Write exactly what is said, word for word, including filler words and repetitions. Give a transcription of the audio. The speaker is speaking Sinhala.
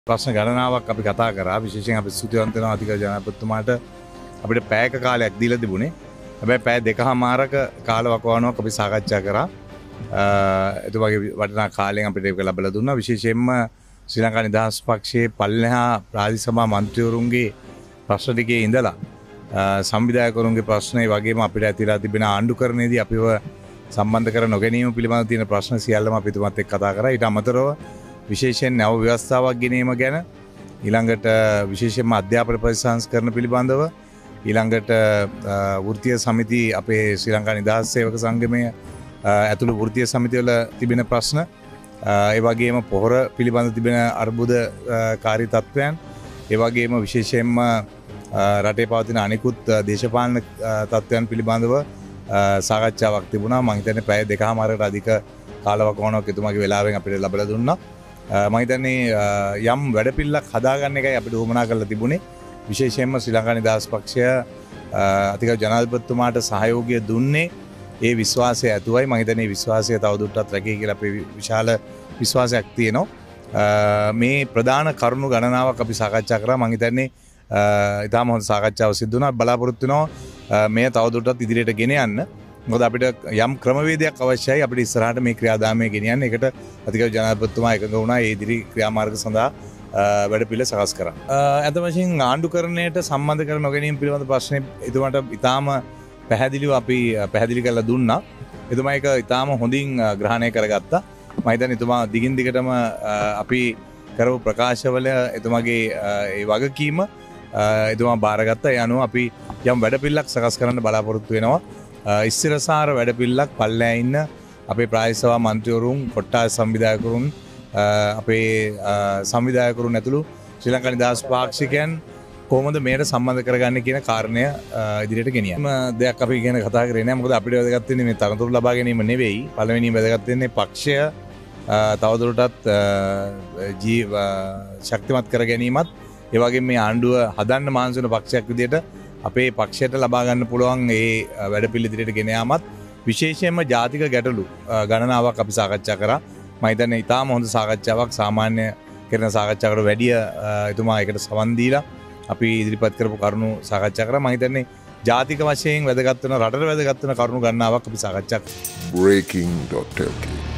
ප්‍රශ්න ගණනාවක් අපි කතා කරා. විශේෂයෙන් අපි ස්තුතිවන්ත වෙනවා අධිකරණ ජනාධිපතිතුමාට අපිට පැයක කාලයක් දීලා තිබුණේ. හැබැයි පැය දෙකමාරක කාලවකවානුවක් අපි සාකච්ඡා කරා. එතුමාගේ වටිනා කාලයෙන් අපිට ඒක ලැබලා දුන්නා. විශේෂයෙන්ම ශ්‍රී ලංකා නිදහස් පක්ෂයේ පල්ලෙහා ප්‍රාදේශීය සභා මන්ත්‍රීවරුන්ගේ ප්‍රශ්න ටිකේ ඉඳලා සංවිධායකවරුන්ගේ ප්‍රශ්න ඒ වගේම අපිට ඇතිලා තිබෙන ආණ්ඩුකරණයේදී අපිව සම්බන්ධ කර නොගැනීම පිළිබඳව තියෙන ප්‍රශ්න සියල්ලම අපි එතුමාත් එක්ක කතා කරා. ඊට අමතරව විශේෂයෙන් නව ව්‍යවස්ථාවක් ගෙනීම ගැන ඊළඟට විශේෂයෙන්ම අධ්‍යාපන පරිසංස්කරණ පිළිබඳව ඊළඟට වෘත්තීය සමිති අපේ ශ්‍රී ලංකා නිදහස් සේවක සංගමය ඇතුළු වෘත්තීය සමිතිවල තිබෙන ප්‍රශ්න ඒ වගේම පොහොර පිළිබඳ තිබෙන අර්බුදකාරී තත්ත්වයන් ඒ වගේම විශේෂයෙන්ම රටේ පවතින අනිකුත් දේශපාලන තත්ත්වයන් පිළිබඳව සාකච්ඡාවක් තිබුණා. මම හිතන්නේ පැය දෙකමාරකට අධික කාලවකවානුවක් එතුමාගේ වෙලාවෙන් අපිට ලැබලා දුන්නා. මම හිතන්නේ යම් වැඩපිළිවෙලක් හදාගන්න එකයි අපිට උවමනා කරලා තිබුණේ. විශේෂයෙන්ම ශ්‍රී ලංකා නිදහස් පක්ෂය අධිකරණ ජනාධිපතිතුමාට සහයෝගය දුන්නේ ඒ විශ්වාසය ඇතුවයි. මම හිතන්නේ මේ විශ්වාසය තවදුරටත් රැකේ කියලා අපේ විශාල විශ්වාසයක් තියෙනවා. මේ ප්‍රධාන කරුණු ගණනාවක් අපි සාකච්ඡා කරා. මම හිතන්නේ ඉතාම හොඳ සාකච්ඡාවක් සිදු වුණා. බලාපොරොත්තු වෙනවා මේ තවදුරටත් ඉදිරියට ගෙන යන්න. මොකද අපිට යම් ක්‍රමවේදයක් අවශ්‍යයි අපිට ඉස්සරහට මේ ක්‍රියාදාමය ගෙනියන්න. ඒකට අධිකරණ ජනාධිපතිතුමා එකඟ වුණා ඒ ඉදිරි ක්‍රියාමාර්ග සඳහා වැඩ පිළිවෙල සකස් කරා. අද වශයෙන් ආණ්ඩුකරණයට සම්බන්ධ කර නොගැනීම පිළිබඳ ප්‍රශ්නේ එතුමාට ඉතාම පැහැදිලිව අපි පැහැදිලි කරලා දුන්නා. එතුමා ඒක ඉතාම හොඳින් ග්‍රහණය කරගත්තා. මම හිතන්නේ එතුමා දිගින් දිගටම අපි කරපු ප්‍රකාශවල එතුමාගේ ඒ වගකීම එතුමා බාරගත්තා. ඒ අනුව අපි යම් වැඩපිළිවෙලක් සකස් කරන්න බලාපොරොත්තු වෙනවා. ඉස්තිරසාර වැඩපිළිවෙලක් පල්ලෑ ඉන්න අපේ ප්‍රාදේශීය සභා මන්ත්‍රීවරුන්, කොට්ටාස සංවිධායකවරුන්, අපේ සංවිධායකවරුන් ඇතුළු ශ්‍රී ලංකා නිදහස් පාක්ෂිකයන් කොහොමද මේකට සම්බන්ධ කරගන්නේ කියන කාරණය ඉදිරියට ගෙනියන්න. දෙයක් අපි ඉගෙන කතා කරේ නෑ. මොකද අපිට වැදගත් වෙන්නේ මේ තරතුරු ලබා ගැනීම නෙවෙයි. පළවෙනිම වැදගත් වෙන්නේ පක්ෂය තවදුරටත් ජීව ශක්තිමත් කර ගැනීමත් ඒ වගේම මේ ආණ්ඩුව හදන්න මහන්සි වෙන පක්ෂයක් විදිහට අපේ පක්ෂයට ලබා ගන්න පුළුවන් ඒ වැඩපිළිවෙල ඉදිරියට ගෙන යාමත් විශේෂයෙන්ම ජාතික ගැටලු ගණනාවක් අපි සාකච්ඡා කරා. මම හිතන්නේ ඉතාම හොඳ සාකච්ඡාවක්. සාමාන්‍ය කරන සාකච්ඡාවකට වැඩිය එතුමා ඒකට සවන් දීලා අපි ඉදිරිපත් කරපු කරුණු සාකච්ඡා කරා. මම හිතන්නේ ජාතික වශයෙන් වැදගත් වෙන රටට වැදගත් වෙන කරුණු ගණනාවක් අපි සාකච්ඡා කරා. breaking dot l k